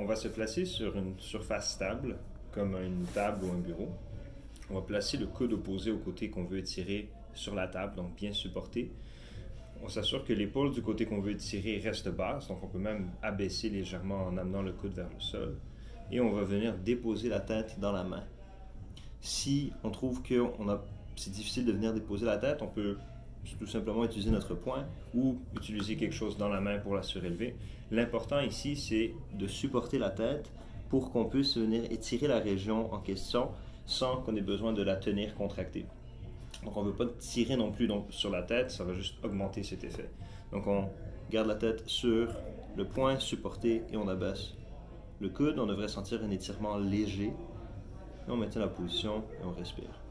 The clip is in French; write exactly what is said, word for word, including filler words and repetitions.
On va se placer sur une surface stable, comme une table ou un bureau. On va placer le coude opposé au côté qu'on veut étirer sur la table, donc bien supporté. On s'assure que l'épaule du côté qu'on veut étirer reste basse, donc on peut même abaisser légèrement en amenant le coude vers le sol. Et on va venir déposer la tête dans la main. Si on trouve que on a, c'est difficile de venir déposer la tête, on peut tout simplement utiliser notre poing ou utiliser quelque chose dans la main pour la surélever. L'important ici, c'est de supporter la tête pour qu'on puisse venir étirer la région en question sans qu'on ait besoin de la tenir contractée. Donc on ne veut pas tirer non plus donc, sur la tête, ça va juste augmenter cet effet. Donc on garde la tête sur le poing supporté et on abaisse le coude. On devrait sentir un étirement léger. Et on maintient la position et on respire.